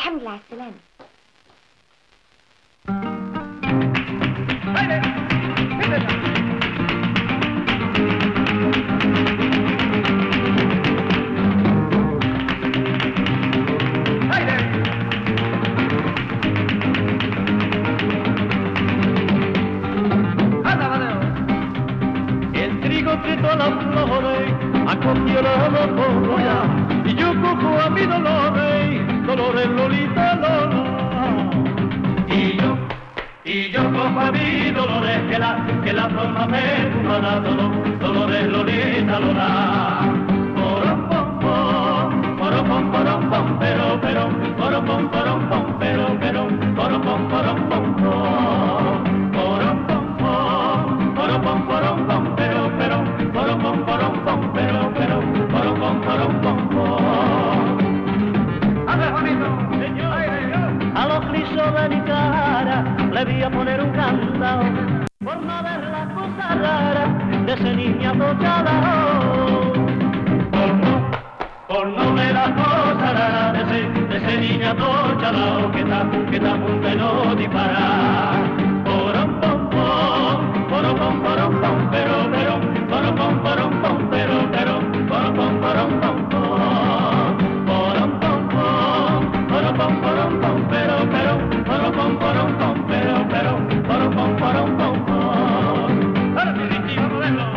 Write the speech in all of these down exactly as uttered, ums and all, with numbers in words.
الحمد لله على السلامة. El trigo trito las flores, acogió los pollos, y yo cojo a mi Dolores, Dolores Lolita Lola. Y yo, y yo cojo a mi Dolores, que la, que la forma perfumada, Dolores, Dolores Lolita Lola. Porom pom pom, porom pom porom pom, pero pero, porom pom porom pom, pero pero, porom pom porom pom pom, porom pom pom, porom pom porom pom, pero pero, porom pom porom pom, pero pero, porom pom porom pom pom. A ver, Juanito, señor, a los lisos de mi cara le voy a poner un candado por no ver las cosas raras de ese niñato chalao. Por no, por no ver las cosas raras de ese, de ese niñato chalao que está, que está a punto de no disparar. Porom pom pom, porom pom porom pom, pero pero, porom pom porom pom, pero pero, porom pom porom pom pom, porom pom pom, porom pom porom pom, pero pero, porom pom porom pom, pero pero, porom pom porom pom pom. Ahora sí, Ricky, vamos a verlo.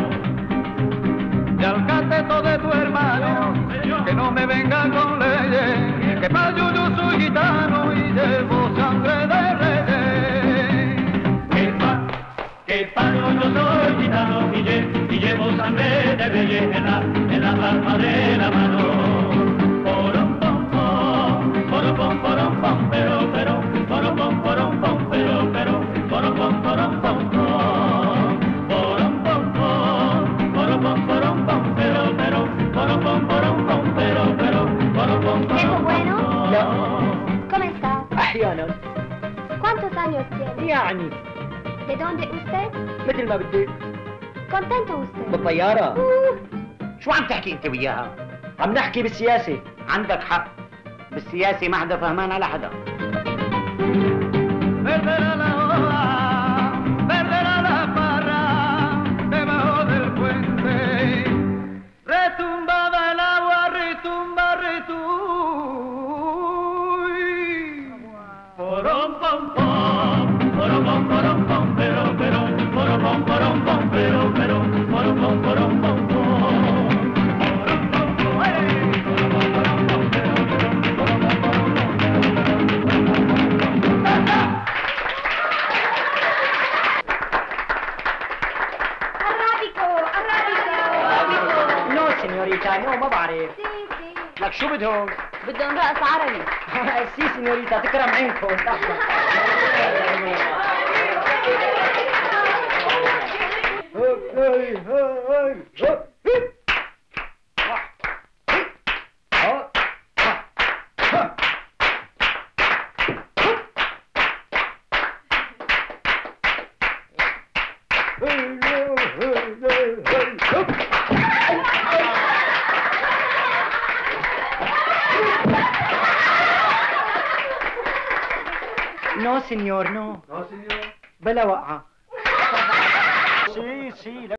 Y al cateto de tu hermano, que no me venga con leyes, que pa' yo yo soy gitano y llevo sangre de reyes. Que pa', que pa' yo yo soy gitano y, lle, y llevo sangre de reyes en la, en la palma de la mano. Porom pom pom, porom pom porom pom, pero pero, porom pom porom pom, pero pero, porom pom porom pom pom, porom pom pom, porom pom porom pom, pero pero, porom pom porom pom, pero pero, porom pom porom pom. ¿Viejo bueno? لا ¿Cómo está? احيانا ¿Cuántos años tiene? يعني ¿De dónde usted? مثل ما بدك. ¿Contento usted? بالطيارة. Uh, شو عم تحكي انت وياها؟ عم نحكي بالسياسة. عندك حق، بالسياسة ما حدا فهمان على حدا. Perderá la ola, perderá la parra, debajo del puente. Retumbaba el agua, retumba, retuy. Porom pom pom, porom pom porom pom, pero pero, porom pom porom pom, pero pero, porom pom porom pom pom. Porom pom pom, hey, porom pom porom pom, pero pero, porom pom porom pom, pero pero, porom pom porom pom. Arrabico, arrabico. نو سينيوريتا نو ما بعرف. Sí, sí. لك شو بدهم؟ بدهم رقص عربي. سي سينيوريتا تكرم عينكم. No, señor, no. No, señor. بلا وقعة. سي سي